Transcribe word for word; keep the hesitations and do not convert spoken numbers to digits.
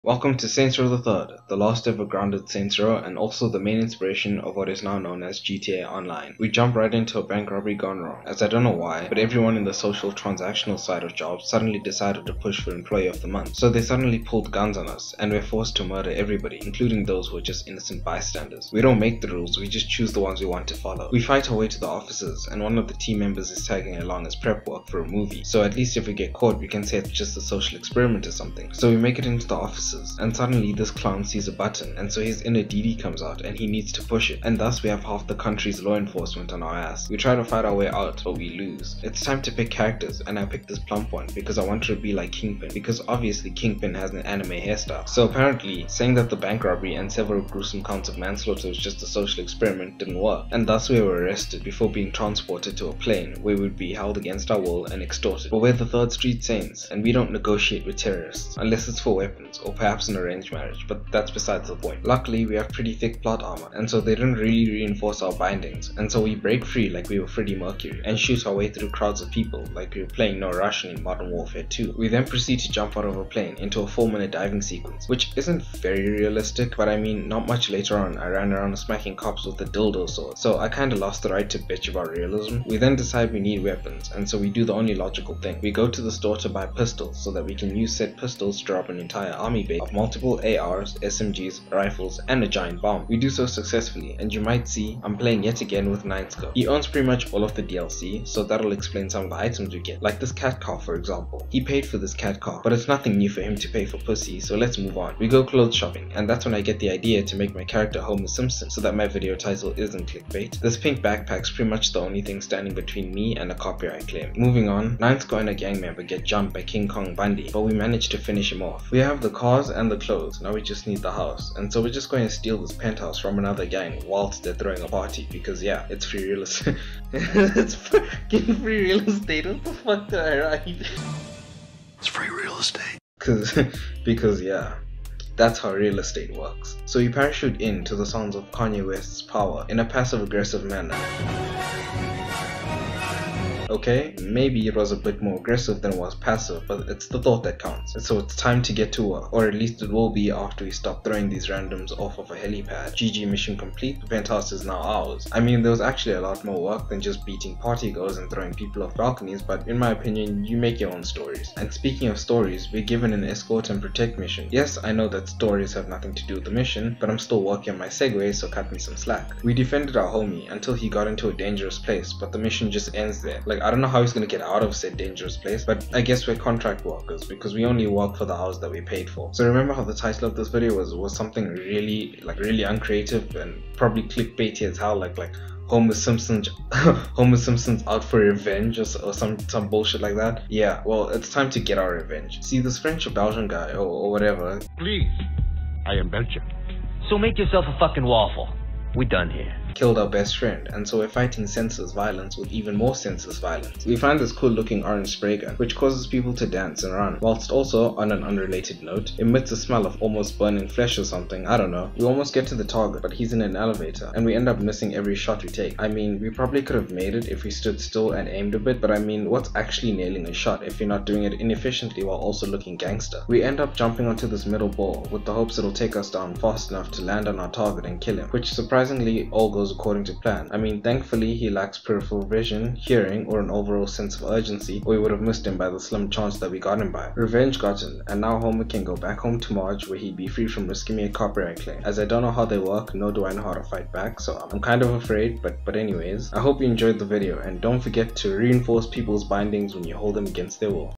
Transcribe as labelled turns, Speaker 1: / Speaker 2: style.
Speaker 1: Welcome to Saints Row the Third, the last ever grounded Saints Row and also the main inspiration of what is now known as G T A Online. We jump right into a bank robbery gone wrong, as I don't know why, but everyone in the social transactional side of jobs suddenly decided to push for Employee of the Month. So they suddenly pulled guns on us, and we're forced to murder everybody, including those who are just innocent bystanders. We don't make the rules, we just choose the ones we want to follow. We fight our way to the offices, and one of the team members is tagging along as prep work for a movie, so at least if we get caught we can say it's just a social experiment or something. So we make it into the offices, and suddenly this clown sees a button, and so his inner D D comes out and he needs to push it, and thus we have half the country's law enforcement on our ass. We try to fight our way out, but we lose. It's time to pick characters, and I picked this plump one because I wanted to be like Kingpin, because obviously Kingpin has an anime hairstyle. So apparently, saying that the bank robbery and several gruesome counts of manslaughter was just a social experiment didn't work, and thus we were arrested before being transported to a plane where we would be held against our will and extorted. But we're the Third Street Saints, and we don't negotiate with terrorists, unless it's for weapons, or perhaps an arranged marriage, but that's besides the point. Luckily, we have pretty thick plot armor, and so they didn't really reinforce our bindings, and so we break free like we were Freddie Mercury, and shoot our way through crowds of people like we were playing No Russian in Modern Warfare two. We then proceed to jump out of a plane into a four minute diving sequence, which isn't very realistic, but I mean, not much later on I ran around smacking cops with a dildo sword, so I kinda lost the right to bitch about realism. We then decide we need weapons, and so we do the only logical thing. We go to the store to buy pistols, so that we can use said pistols to drop an entire army base of multiple A Rs, S M Gs, rifles, and a giant bomb. We do so successfully, and you might see I'm playing yet again with Ninesco. He owns pretty much all of the D L C, so that'll explain some of the items we get, like this cat car for example. He paid for this cat car, but it's nothing new for him to pay for pussy, so let's move on. We go clothes shopping, and that's when I get the idea to make my character Homer Simpson, so that my video title isn't clickbait. This pink backpack's pretty much the only thing standing between me and a copyright claim. Moving on, Ninesco and a gang member get jumped by King Kong Bundy, but we manage to finish him off. We have the cars and the clothes, now we just need the house, and so we're just going to steal this penthouse from another gang whilst they're throwing a party, because yeah, it's free real estate. It's fucking free real estate. What the fuck did I write?
Speaker 2: It's free real estate.
Speaker 1: Cause, because yeah, that's how real estate works. So you parachute into the sounds of Kanye West's Power in a passive aggressive manner. Okay, maybe it was a bit more aggressive than it was passive, but it's the thought that counts. So it's time to get to work, or at least it will be after we stop throwing these randoms off of a helipad. G G, mission complete, the penthouse is now ours. I mean, there was actually a lot more work than just beating partygoers and throwing people off balconies, but in my opinion, you make your own stories. And speaking of stories, we're given an escort and protect mission. Yes, I know that stories have nothing to do with the mission, but I'm still working on my segue, so cut me some slack. We defended our homie until he got into a dangerous place, but the mission just ends there. Like, I don't know how he's gonna get out of said dangerous place, but I guess we're contract workers because we only work for the hours that we paid for. So remember how the title of this video was was something really like really uncreative and probably clickbaity as hell, like like Homer Simpson's Homer Simpson's out for revenge or, or some some bullshit like that. Yeah, well, it's time to get our revenge. See, this French or Belgian guy or, or whatever.
Speaker 3: Please, I am Belgian.
Speaker 4: So make yourself a fucking waffle. We done here.
Speaker 1: Killed our best friend, and so we're fighting senseless violence with even more senseless violence. We find this cool looking orange spray gun, which causes people to dance and run, whilst also, on an unrelated note, emits a smell of almost burning flesh or something, I don't know. We almost get to the target, but he's in an elevator, and we end up missing every shot we take. I mean, we probably could have made it if we stood still and aimed a bit, but I mean, what's actually nailing a shot if you're not doing it inefficiently while also looking gangster? We end up jumping onto this middle ball, with the hopes it'll take us down fast enough to land on our target and kill him, which surprisingly all goes according to plan. I mean, thankfully he lacks peripheral vision, hearing, or an overall sense of urgency, or we would have missed him by the slim chance that we got him by. Revenge gotten, and now Homer can go back home to Marge where he'd be free from risking me a copyright claim, as I don't know how they work, nor do I know how to fight back, so I'm kind of afraid, but but anyways, I hope you enjoyed the video, and don't forget to reinforce people's bindings when you hold them against their will.